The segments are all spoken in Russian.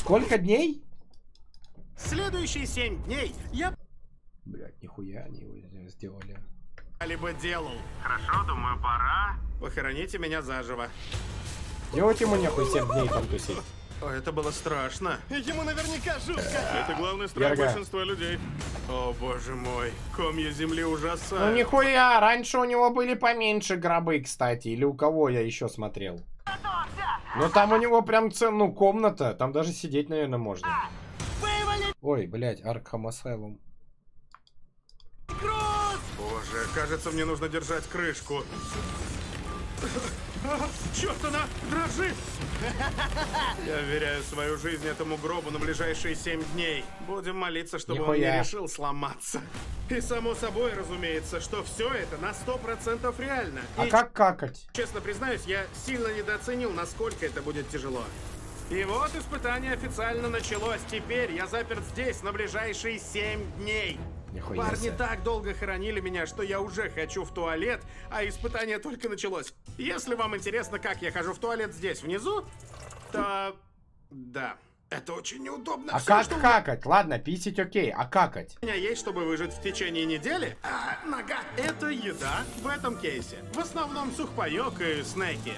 Сколько дней? Следующие 7 дней я... Блять, нихуя они его сделали. Либо делал. Хорошо, думаю, пора. Похороните меня заживо. Делать ему нехуй 7 дней там тусить. О, это было страшно. Ему наверняка жутко. Это главный страх Ярго. большинства людей. О, боже мой. Комья земли Ну ужасают. нихуя, раньше у него были поменьше гробы, кстати. Или у кого я еще смотрел. Но там у него прям комната. Там даже сидеть, наверное, можно. Ой, блять, Arkham Asylum. Боже, кажется, мне нужно держать крышку. Черт, она дрожит! Я веряю свою жизнь этому гробу на ближайшие 7 дней. Будем молиться, чтобы он Нихуя. не решил сломаться. И само собой, разумеется, что все это на 100% реально. А И, как какать? честно признаюсь, я сильно недооценил, насколько это будет тяжело. И вот испытание официально началось. Теперь я заперт здесь на ближайшие 7 дней. Нихуя Парни себе. так долго хоронили меня, что я уже хочу в туалет, а испытание только началось. Если вам интересно, как я хожу в туалет здесь внизу, то да, это очень неудобно. А Всё, как что какать? Ладно, писать окей, а какать? у меня есть, чтобы выжить в течение недели, нога. Это еда в этом кейсе. В основном сухпайок и снеки.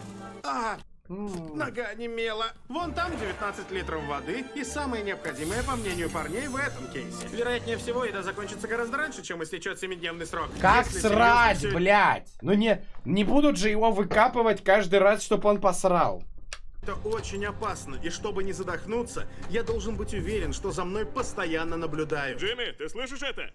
Нога немела. Вон там 19 литров воды и самое необходимое, по мнению парней, в этом кейсе. Вероятнее всего, еда закончится гораздо раньше, чем истечет 7-дневный срок. Как Если срать, серьезно, всё- блядь? Ну не будут же его выкапывать каждый раз, чтобы он посрал. Это очень опасно, и чтобы не задохнуться, я должен быть уверен, что за мной постоянно наблюдают. Джимми, ты слышишь это?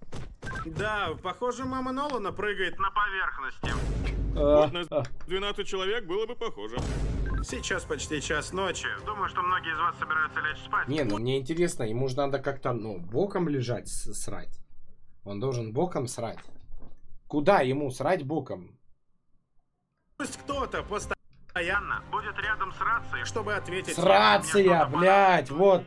Да, похоже, мама Нолана прыгает на поверхности. Вот нас 12 человек было бы похоже. Сейчас почти час ночи. Думаю, что многие из вас собираются лечь спать. Не, ну мне интересно, ему же надо как-то, боком лежать, срать. Он должен боком срать. Куда ему срать боком? Пусть кто-то постоянно будет рядом с рацией, чтобы ответить. С рация, Мне что-то блядь, вот.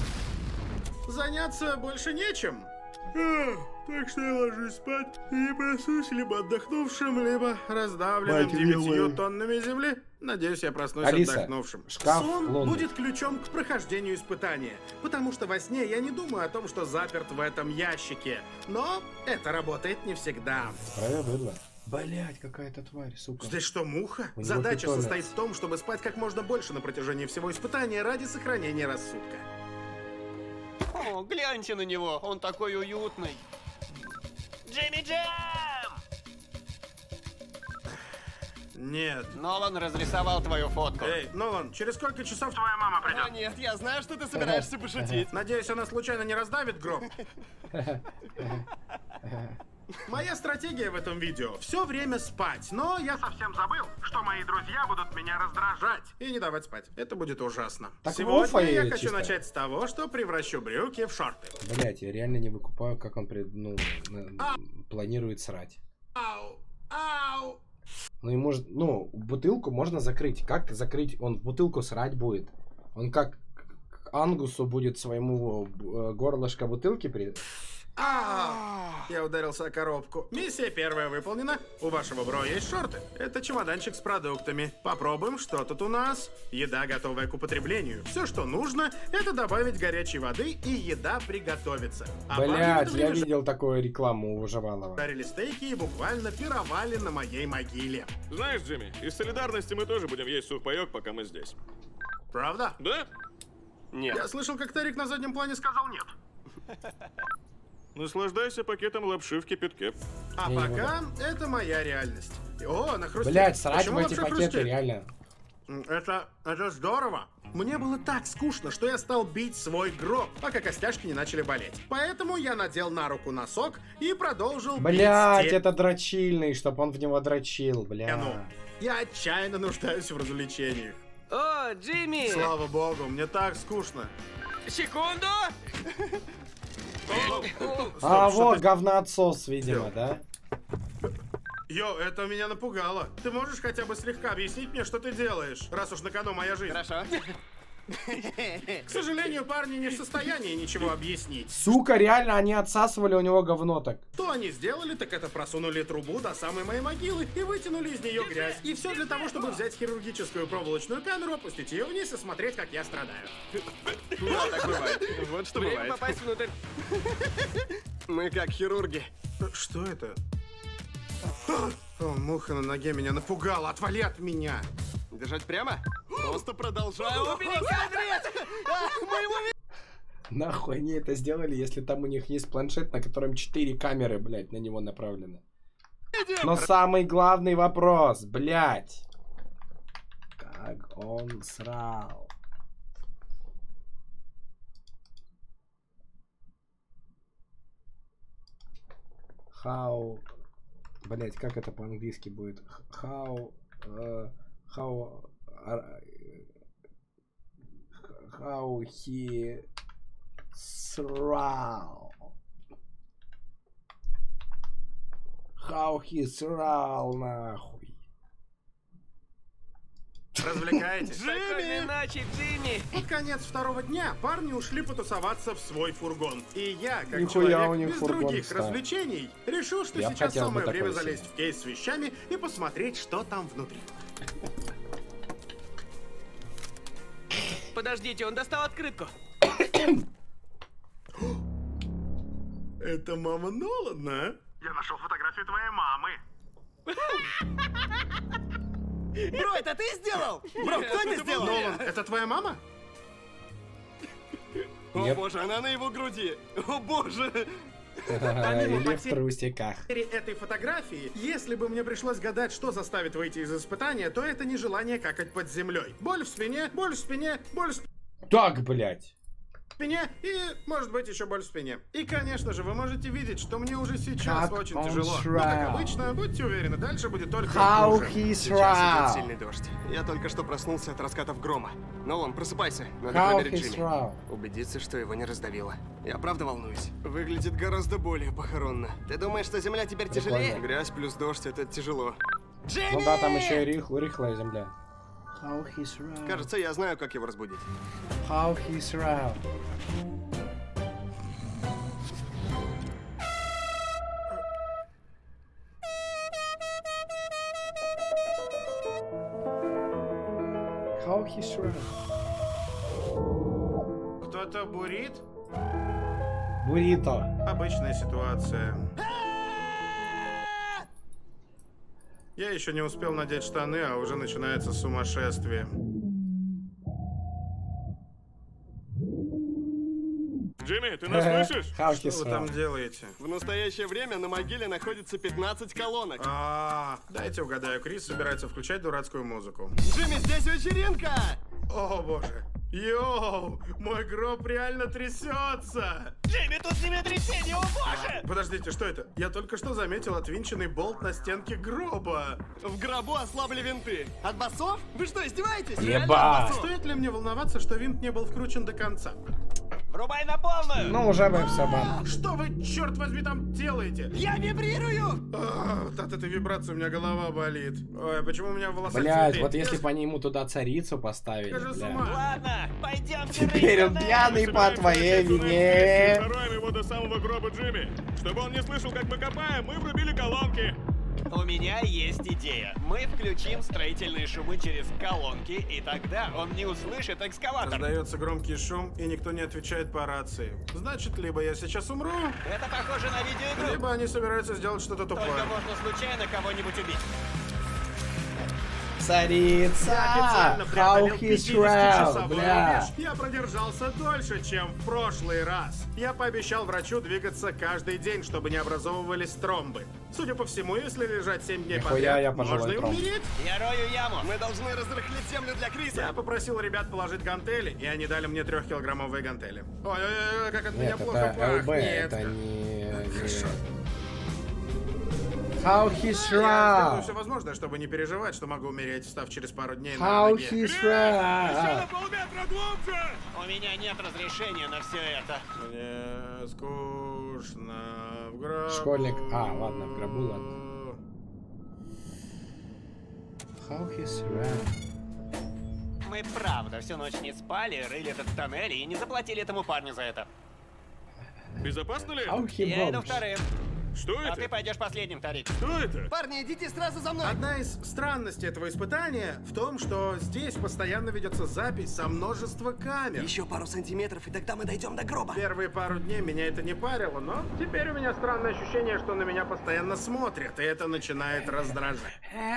Заняться больше нечем. Так что я ложусь спать и проснусь либо отдохнувшим, либо раздавленным 9 тоннами земли. Надеюсь, я проснусь Алиса, отдохнувшим. шкаф Сон Лондон. будет ключом к прохождению испытания, потому что во сне я не думаю о том, что заперт в этом ящике. Но это работает не всегда. Правильно. Блять, какая-то тварь, сука. Здесь что, муха? У него Задача питомец. состоит в том, чтобы спать как можно больше на протяжении всего испытания ради сохранения рассудка. О, гляньте на него, он такой уютный. Джимми Джем! Нет. Нолан разрисовал твою фотку. Эй, Нолан, через сколько часов твоя мама придет? О, нет, я знаю, что ты собираешься пошутить. Надеюсь, она случайно не раздавит гроб. Моя стратегия в этом видео — все время спать, но я совсем забыл, что мои друзья будут меня раздражать и не давать спать. Это будет ужасно. Так Сегодня Вуфа я и хочу чисто. начать с того, что превращу брюки в шорты. Блять, я реально не выкупаю, как он планирует срать. Ау! Ау! Ну и может, бутылку можно закрыть. Как закрыть? Он в бутылку срать будет. Он как к Ангусу будет своему горлышко бутылки при... Я ударился о коробку. Миссия первая выполнена. У вашего бро есть шорты. Это чемоданчик с продуктами. Попробуем, что тут у нас. Еда, готовая к употреблению. Все, что нужно, это добавить горячей воды, и еда приготовится. А парни в Блять, это я время видел такую рекламу у Жаванова. жарили стейки и буквально пировали на моей могиле. Знаешь, Джимми, из солидарности мы тоже будем есть сухпайок, пока мы здесь. Правда? Да? Нет. Я слышал, как Тарик на заднем плане сказал нет. Наслаждайся пакетом лапши в кипятке. А Я не пока это моя реальность. О, она хрустит. Блять, срать Почему в эти лапша пакеты, хрустит? реально. Это здорово. Мне было так скучно, что я стал бить свой гроб, пока костяшки не начали болеть. Поэтому я надел на руку носок и продолжил Блять, бить это дрочильный, чтоб он в него дрочил, бля. стену. Я отчаянно нуждаюсь в развлечениях. О, Джимми! Слава богу, мне так скучно. Секунду! А Стоп, что вот ты- говноотсос, видимо, сделал? да? Йо, это меня напугало. Ты можешь хотя бы слегка объяснить мне, что ты делаешь, раз уж на кону моя жизнь? Хорошо. К сожалению, парни не в состоянии ничего объяснить. Сука, реально, они отсасывали у него говно так. Что они сделали, так это просунули трубу до самой моей могилы и вытянули из нее грязь. И все для того, чтобы взять хирургическую проволочную камеру, опустить ее вниз и смотреть, как я страдаю. Да, так бывает. Вот что Время бывает. попасть внутрь. Мы как хирурги. Что это? О, муха на ноге меня напугала. Отвали от меня. Держать прямо? Просто продолжаю. Убери кадрец! Нахуй они это сделали, если там у них есть планшет, на котором 4 камеры, блядь, на него направлены. Но самый главный вопрос, блядь. Как он срал? How... Блядь, как это по-английски будет? How he срал. How he срал, нахуй. Развлекаетесь? Спокойной ночи, Джимми! Под конец второго дня парни ушли потусоваться в свой фургон. И я, как Нихуя у человек них без фургон других встал. развлечений, решил, что Я бы сейчас хотел бы самое такой время себе. залезть в кейс с вещами и посмотреть, что там внутри. Подождите, он достал открытку. Это мама Нолана? Я нашел фотографию твоей мамы. Бро, это ты сделал? Бро, кто это сделал? Нолан, это твоя мама? О Нет. боже, она на его груди. О боже. Помимо Или в потери- трусиках. Этой фотографии, если бы мне пришлось гадать, что заставит выйти из испытания, то это не желание какать под землей. Боль в спине, боль в спине, боль в Так, блядь. спине и, может быть, еще боль в спине. И, конечно же, вы можете видеть, что мне уже сейчас Как очень он тяжело. Но, срал. как обычно, будьте уверены, дальше будет только How хуже. he Сейчас идет срал. сильный дождь. Я только что проснулся от раскатов грома. Нолан, просыпайся. Надо How проверить he Джимми. срал. Убедиться, что его не раздавило. Я правда волнуюсь. Выглядит гораздо более похоронно. Ты думаешь, что земля теперь тяжелее? Прикольно. Грязь плюс дождь — это тяжело. Джимми! Ну да, там еще и рыхлая земля. How he срал. Кажется, я знаю, как его разбудить. How he срал. How he срал. Кто-то бурит? Буррито. Обычная ситуация. Я еще не успел надеть штаны, а уже начинается сумасшествие. Джимми, ты нас слышишь? How he Что вы срал. там делаете? В настоящее время на могиле находится 15 колонок. Дайте угадаю, Крис собирается включать дурацкую музыку. Джимми, здесь вечеринка! О боже. Йоу, мой гроб реально трясется. Джимми, тут землетрясение, о боже! Подождите, что это? Я только что заметил отвинченный болт на стенке гроба. В гробу ослабли винты. От басов? Вы что, издеваетесь? Ебать. Стоит ли мне волноваться, что винт не был вкручен до конца? Врубай на полную! Ну, уже бы все, бан. Что вы, черт возьми, там делаете? Я вибрирую! Вот от этой вибрации у меня голова болит. Ой, а почему у меня в волосах Блять, цветы? вот если Я по нему туда царицу поставили, скажу с бля. ума. Ладно, пойдемте. Теперь он пьяный по твоей вине. Зароем его до самого гроба Джимми. Чтобы он не слышал, как мы копаем, мы врубили колонки. У меня есть идея. Мы включим строительные шумы через колонки, и тогда он не услышит экскаватор. Раздается громкий шум, и никто не отвечает по рации. Значит, либо я сейчас умру, Это похоже на видеоигру. либо они собираются сделать что-то Только тупое. можно случайно кого-нибудь убить. Царица! Официально How преодолел he срал, 50-часовой бля. рубеж. Я продержался дольше, чем в прошлый раз. Я пообещал врачу двигаться каждый день, чтобы не образовывались тромбы. Судя по всему, если лежать 7 дней Нихуя подряд, я пожалуй можно и тромб. умереть. Я рою яму. Мы должны разрыхлить землю для Криса. Я попросил ребят положить гантели, и они дали мне 3-килограммовые гантели. Ой-ой-ой, как от меня Нет, плохо это ЛБ, пахнет. это не... How he Я сделаю все срал. возможное, чтобы не переживать, что могу умереть, встав через пару дней на How ноги. he Еще срал. на полметра глубже! У меня нет разрешения на все это. Мне скучно в гробу. Школьник. А, ладно, в гробу, ладно. How he срал. Мы правда всю ночь не спали, рыли этот тоннель и не заплатили этому парню за это. Безопасно ли? Я иду вторым. Что А ты это? пойдешь последним, Тарик. Что это? Парни, идите сразу за мной. Одна из странностей этого испытания в том, что здесь постоянно ведется запись со множества камер. Еще пару сантиметров, и тогда мы дойдем до гроба. Первые пару дней меня это не парило, но теперь у меня странное ощущение, что на меня постоянно смотрят, и это начинает раздражать.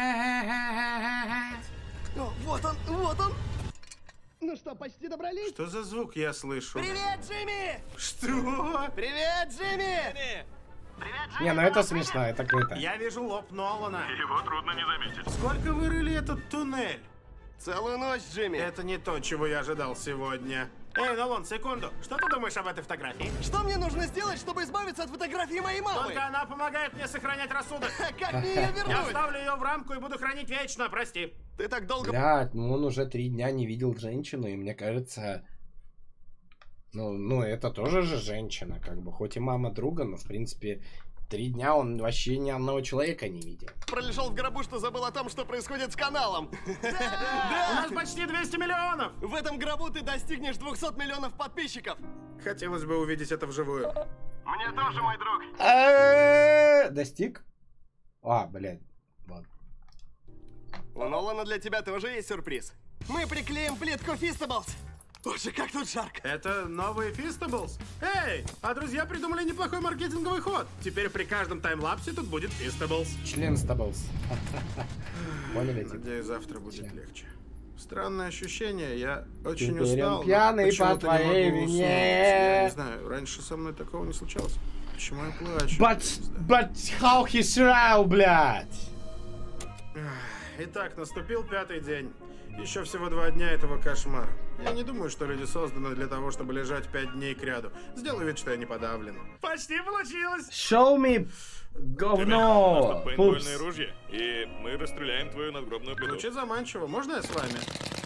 О, вот он, вот он. Ну что, почти добрались? Что за звук я слышу? Привет, Джимми! Что? Привет, Джимми! Не, ну это смешно, это круто. Я вижу лоб Нолана. Его трудно не заметить. Сколько вы рыли этот туннель? Целую ночь, Джимми. Это не то, чего я ожидал сегодня. Эй, Нолан, секунду. Что ты думаешь об этой фотографии? Что мне нужно сделать, чтобы избавиться от фотографии моей мамы? Только она помогает мне сохранять рассудок. Как мне ее Я вернуть? вставлю ее в рамку и буду хранить вечно, прости. Ты так долго... Блядь, ну он уже 3 дня не видел женщину, и мне кажется... Ну, это тоже же женщина, как бы. Хоть и мама друга, но, в принципе, 3 дня он вообще ни одного человека не видел. Пролежал в гробу, что забыл о том, что происходит с каналом. У нас почти 200 миллионов. В этом гробу ты достигнешь 200 миллионов подписчиков. Хотелось бы увидеть это вживую. Мне тоже, мой друг. Достиг? А, блядь. Ладно. У Нолана для тебя тоже есть сюрприз. Мы приклеим плитку Feastables. Боже, как тут жарко. Это новые Feastables? Эй, а друзья придумали неплохой маркетинговый ход. Теперь при каждом таймлапсе тут будет Feastables. Член стаблс. Поняли, типа? Надеюсь, завтра будет легче. Странное ощущение, я очень Теперь устал. он пьяный почему-то по твоей не могу уснуть. вине. Я не знаю, раньше со мной такого не случалось. Почему я плачу? But how he shrine, блядь? Итак, наступил 5-й день. Еще всего 2 дня этого кошмара. Я не думаю, что люди созданы для того, чтобы лежать 5 дней кряду. Сделаю вид, что я не подавлен. Почти получилось! Show me У нас говно. тут пейнтбольные ружья, и мы расстреляем твою надгробную плиту. Звучит заманчиво. Можно я с вами?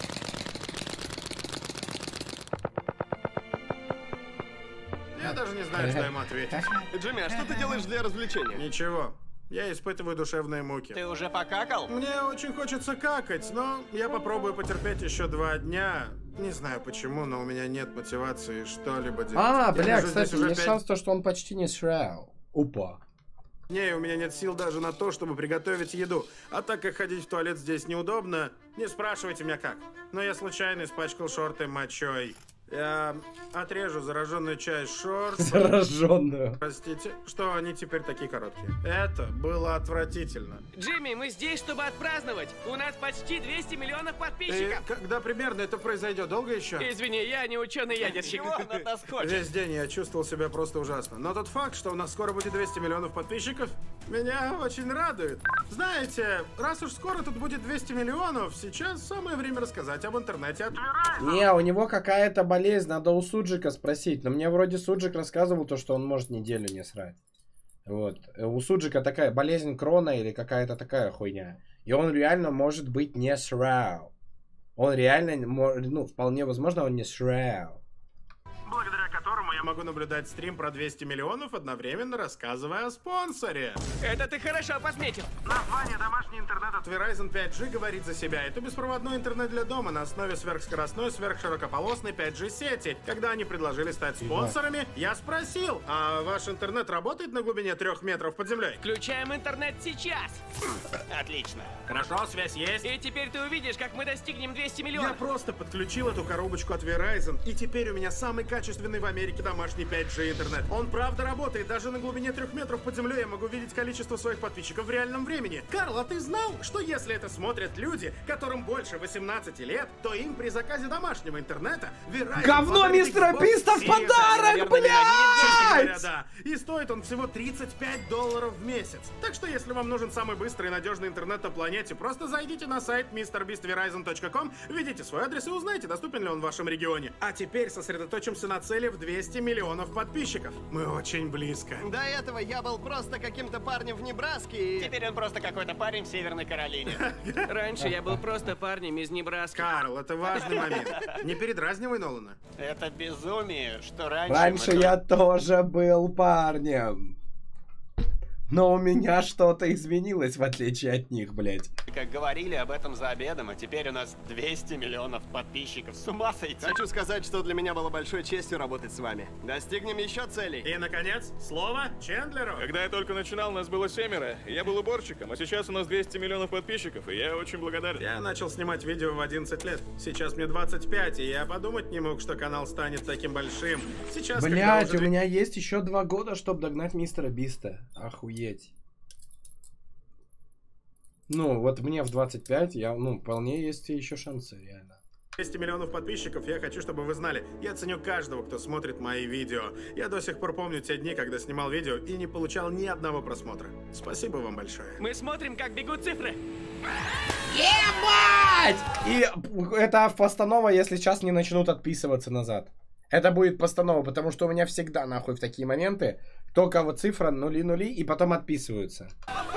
Я даже не знаю, что ему ответить. Джимми, а что ты делаешь для развлечения? Ничего. Я испытываю душевные муки. Ты уже покакал? Мне очень хочется какать, но я попробую потерпеть еще 2 дня. Не знаю почему, но у меня нет мотивации что-либо делать. А, Я бля, лежу кстати, здесь уже есть 5 шанс, то, что он почти не срал. Опа. дней, у меня нет сил даже на то, чтобы приготовить еду. А так как ходить в туалет здесь неудобно, не спрашивайте меня как. Но я случайно испачкал шорты мочой. Я отрежу зараженную часть шорт. Зараженную. Простите, что они теперь такие короткие. Это было отвратительно. Джимми, мы здесь, чтобы отпраздновать. У нас почти 200 миллионов И подписчиков. когда примерно это произойдет? Долго еще? Извини, я не ученый-ядерщик. Чего он от нас хочет? Весь день я чувствовал себя просто ужасно. Но тот факт, что у нас скоро будет 200 миллионов подписчиков, меня очень радует. Знаете, раз уж скоро тут будет 200 миллионов, сейчас самое время рассказать об интернете от Verizon. Не, у него какая-то болезнь, надо у Суджика спросить. Но мне вроде Суджик рассказывал то, что он может неделю не срать. Вот. У Суджика такая болезнь Крона или какая-то такая хуйня. И он реально может быть не срал. Он реально, ну, вполне возможно, он не срал. Благодаря которому я могу наблюдать стрим про 200 миллионов, одновременно рассказывая о спонсоре. Это ты хорошо подметил. Название домашний интернет от Verizon 5G говорит за себя. Это беспроводной интернет для дома на основе сверхскоростной, сверхширокополосной 5G сети. Когда они предложили стать спонсорами, я спросил, а ваш интернет работает на глубине 3 метров под землей? Включаем интернет сейчас. Отлично. Хорошо, связь есть. И теперь ты увидишь, как мы достигнем 200 Я миллионов. просто подключил эту коробочку от Verizon, и теперь у меня самый качественный в Америке домашний 5G интернет. Он правда работает, даже на глубине 3 метров под землей я могу видеть количество своих подписчиков в реальном времени. Карл, а ты знал, что если это смотрят люди, которым больше 18 лет, то им при заказе домашнего интернета Verizon Говно подарит мистера Xbox Биста в Series подарок, X. Честно говоря, блядь! да. И стоит он всего $35 в месяц. Так что если вам нужен самый быстрый и надежный интернет на планете, просто зайдите на сайт MrBeastVerizon.com, введите свой адрес и узнайте, доступен ли он в вашем регионе. А теперь сосредоточимся на цели в 200 миллионов подписчиков. Мы очень близко. До этого я был просто каким-то парнем в Небраске и... Теперь он просто какой-то парень в Северной Каролине. Раньше я был просто парнем из Небраски. Карл, это важный момент. Не передразнивай Нолана. Это безумие, что раньше... Раньше мы я тоже был парнем. Но у меня что-то изменилось, в отличие от них, блядь. Как говорили об этом за обедом, а теперь у нас 200 миллионов подписчиков. С ума сойти. Хочу сказать, что для меня было большой честью работать с вами. Достигнем еще целей. И, наконец, слово Чендлеру. Когда я только начинал, нас было 7, и я был уборщиком, а сейчас у нас 200 миллионов подписчиков, и я очень благодарен. Я начал снимать видео в 11 лет. Сейчас мне 25, и я подумать не мог, что канал станет таким большим. Сейчас, Блять, когда у меня есть еще 2 года, чтобы догнать мистера Биста. Охуеть. Ну, вот мне в 25, вполне есть еще шансы, реально. 200 миллионов подписчиков, я хочу, чтобы вы знали, я ценю каждого, кто смотрит мои видео. Я до сих пор помню те дни, когда снимал видео и не получал ни одного просмотра. Спасибо вам большое. Мы смотрим, как бегут цифры. Ебать! И это постанова, если сейчас не начнут отписываться назад. Это будет постанова, потому что у меня всегда нахуй в такие моменты только вот цифра нули и потом отписываются.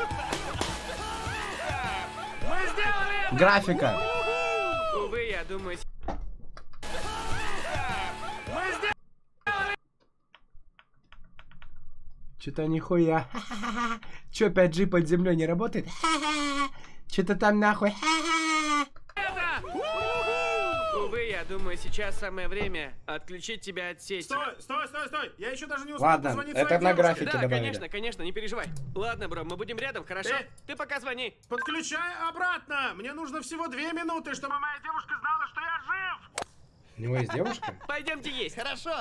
Графика. Увы, я думаю... Что-то нихуя. Че, 5G под землей не работает? Что-то там нахуй. Увы, я думаю, сейчас самое время отключить тебя от сети. Стой! Я еще даже не успел Ладно, позвонить это своей на девушке. графике Да, добавили. конечно, не переживай. Ладно, бро, мы будем рядом, хорошо? Ты пока звони. Подключай обратно! Мне нужно всего 2 минуты, чтобы моя девушка знала, что я жив! У него есть девушка? Пойдемте есть. Хорошо.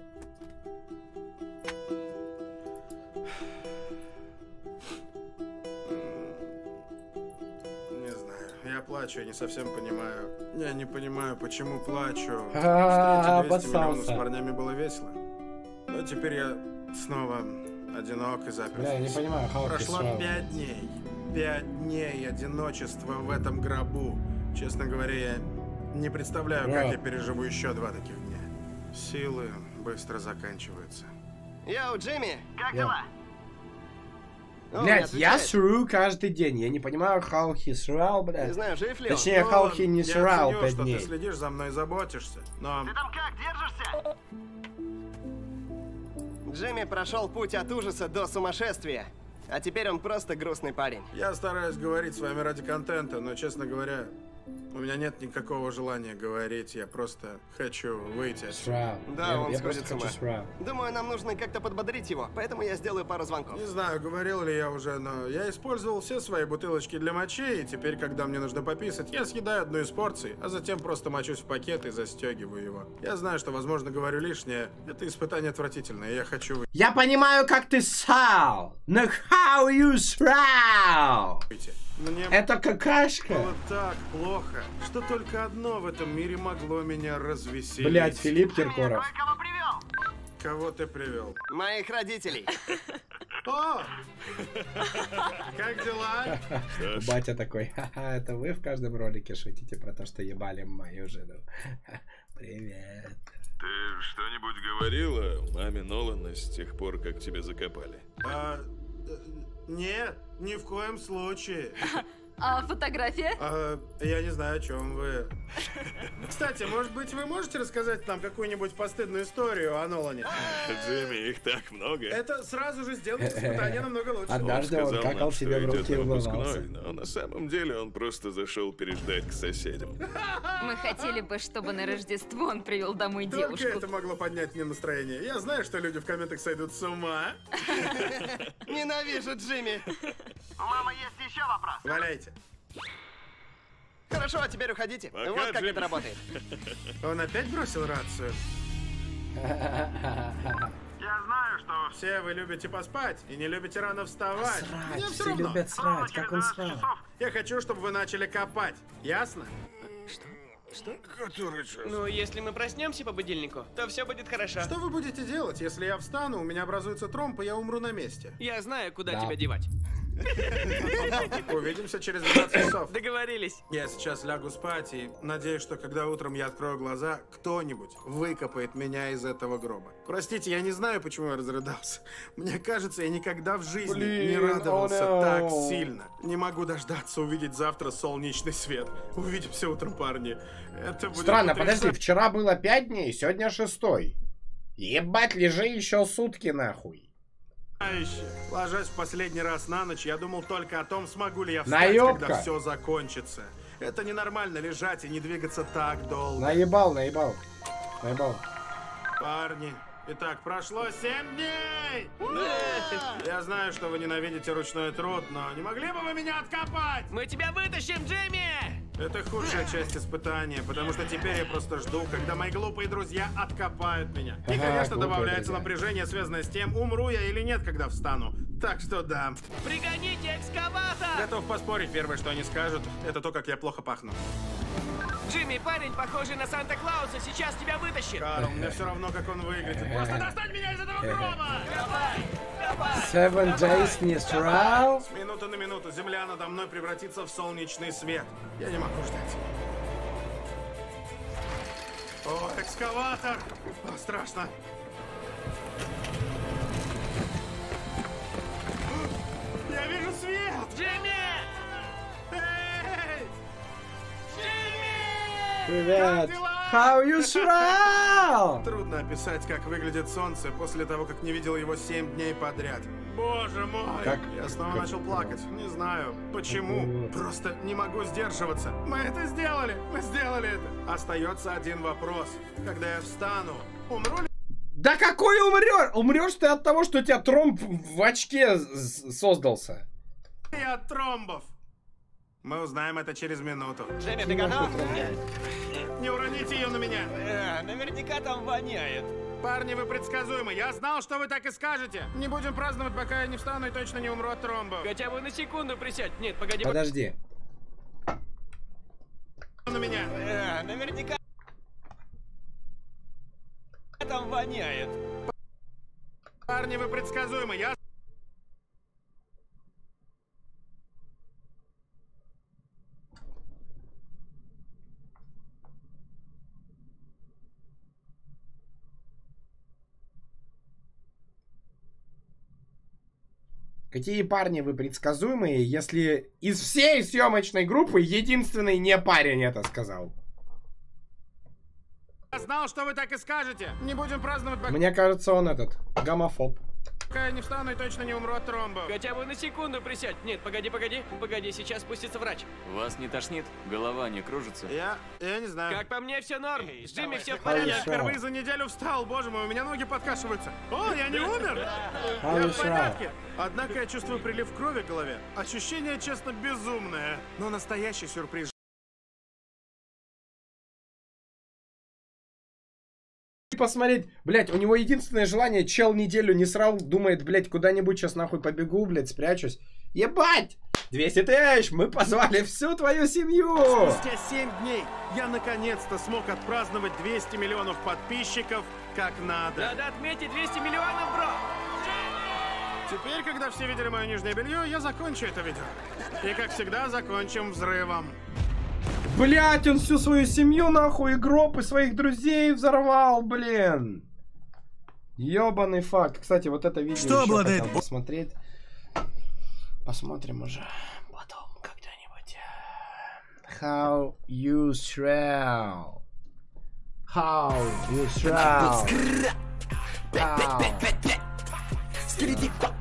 Не знаю, я плачу, я не совсем понимаю. Я не понимаю, почему плачу. Встретить 200 миллионов с парнями было весело. Но теперь я снова одинок и заперт. Бля, я не понимаю, Прошло 5 дней. 5 дней одиночества в этом гробу. Честно говоря, я не представляю, как я переживу еще 2 таких дня. Силы быстро заканчиваются. Йоу, Джимми, как дела? О, Блять, не я отвечает. сру каждый день. Я не понимаю, how he срал, Не блядь. знаю, жив ли он? Точнее, how he не Я срал ценю, 5 что дней. ты следишь за мной и заботишься, но... Ты там как, держишься? Джимми прошел путь от ужаса до сумасшествия. А теперь он просто грустный парень. Я стараюсь говорить с вами ради контента, но, честно говоря, у меня нет никакого желания говорить. Я просто хочу выйти отсюда. Срал. Да, он я сходит просто с ума. хочу срал. Думаю, нам нужно как-то подбодрить его, поэтому я сделаю пару звонков. Не знаю, говорил ли я уже, но я использовал все свои бутылочки для мочи, и теперь, когда мне нужно пописать, я съедаю одну из порций, а затем просто мочусь в пакет и застегиваю его. Я знаю, что, возможно, говорю лишнее. Это испытание отвратительное, я хочу Я понимаю, как ты срал. Но how you срал? выйти. Мне Это какашка. было так плохо, что только одно в этом мире могло меня развеселить. Блять, Филипп Киркоров. Кого привел? Кого ты привел? Моих родителей. О! Как дела? Батя такой, ха-ха, это вы в каждом ролике шутите про то, что ебали мою жену. Привет. Ты что-нибудь говорила маме Нолана с тех пор, как тебя закопали? Нет, ни в коем случае. А фотография? Я не знаю, о чем вы. Кстати, может быть, вы можете рассказать нам какую-нибудь постыдную историю о Нолане? Джимми, их так много. Это сразу же сделает испытание намного лучше. Однажды он Сказал какал нам, себе что в идет руки и на улыбался. выпускной, но на самом деле он просто зашел переждать к соседям. Мы хотели бы, чтобы на Рождество он привел домой Только девушку. это могло поднять мне настроение. Я знаю, что люди в комментах сойдут с ума. Ненавижу Джимми. У мамы есть еще вопрос. Валяйте. Хорошо, а теперь уходите. Пока, Вот как Джимми. это работает. Он опять бросил рацию? Я знаю, что все вы любите поспать и не любите рано вставать. Срать, Мне все всё равно. любят срать, как он срал. Я хочу, чтобы вы начали копать. Ясно? Который час? Ну, если мы проснемся по будильнику, то все будет хорошо. Что вы будете делать, если я встану, у меня образуется тромб, и я умру на месте? Я знаю, куда Да. тебя девать. Увидимся через 12 часов. Договорились. Я сейчас лягу спать и надеюсь, что когда утром я открою глаза, кто-нибудь выкопает меня из этого гроба. Простите, я не знаю, почему я разрыдался. Мне кажется, я никогда в жизни не Блин, радовался о, так no. сильно. Не могу дождаться увидеть завтра солнечный свет. Увидимся утром, парни. Это будет Странно, потрясающе. подожди, вчера было 5 дней, сегодня 6. Ебать, лежи еще сутки нахуй. Ложась в последний раз на ночь, я думал только о том, смогу ли я встать, Наебка. когда все закончится. Это ненормально лежать и не двигаться так долго. Наебал. Парни, итак, прошло 7 дней! Я знаю, что вы ненавидите ручной труд, но не могли бы вы меня откопать? Мы тебя вытащим, Джимми! Это худшая часть испытания, потому что теперь я просто жду, когда мои глупые друзья откопают меня. И, Ага, конечно, глупые добавляется друзья. напряжение, связанное с тем, умру я или нет, когда встану. Так что да. Пригоните экскаватор! Готов поспорить, первое, что они скажут, это то, как я плохо пахну. Джимми, парень, похожий на Санта-Клауса, сейчас тебя вытащит! Карл, мне все равно, как он выглядит. Просто достань меня из этого гроба! 7 days Nistral. С минуты на минуту земля надо мной превратится в солнечный свет. Я не могу ждать. О, экскаватор! О, страшно. Я вижу свет! Джимми! Эй! Привет. дела? How you Shral? Трудно описать, как выглядит солнце после того, как не видел его 7 дней подряд. Боже мой! Как? Я снова Как? начал плакать. Не знаю, почему. Просто не могу сдерживаться. Мы это сделали! Мы сделали это! Остается один вопрос. Когда я встану, умру ли Да какой умрешь? Умрешь ты от того, что у тебя тромб в очке создался. я от тромбов? Мы узнаем это через минуту. Джимми, ты готов? Не уроните ее на меня! Наверняка там воняет. Парни, вы предсказуемы. Я знал, что вы так и скажете. Не будем праздновать, пока я не встану и точно не умру от тромбов. Хотя бы на секунду присядь. Нет, погоди. Подожди. На меня. Наверняка там воняет. Парни, вы предсказуемы. Я... Какие парни вы предсказуемые, если из всей съемочной группы единственный не парень это сказал? Я знал, что вы так и скажете. Не будем праздновать, Мне кажется, он этот, гомофоб. пока я не встану и точно не умру от тромбов. Хотя бы на секунду присядь. Нет, погоди. Погоди, сейчас спустится врач. Вас не тошнит? Голова не кружится? Я не знаю. Как по мне, все норм. С Джимми все в How you порядке. Я впервые за неделю встал, боже мой, у меня ноги подкашиваются. О, я не умер! How Я you в порядке. Однако я чувствую прилив крови в голове. Ощущение, честно, безумное. Но настоящий сюрприз. Посмотреть, блять, у него единственное желание, чел неделю не срал, думает, блять, куда-нибудь сейчас нахуй побегу, блять, спрячусь. Ебать! 200 тысяч! Мы позвали всю твою семью! Спустя 7 дней я наконец-то смог отпраздновать 200 миллионов подписчиков как надо. Надо отметить 200 миллионов, бро! Теперь, когда все видели мое нижнее белье, я закончу это видео. И, как всегда, закончим взрывом. Блять, он всю свою семью нахуй и гроб и своих друзей взорвал, блин. Ёбаный факт. Кстати, вот это видео Что еще обладает хотел посмотреть. Посмотрим уже потом когда-нибудь. How you shall. How you shall. How.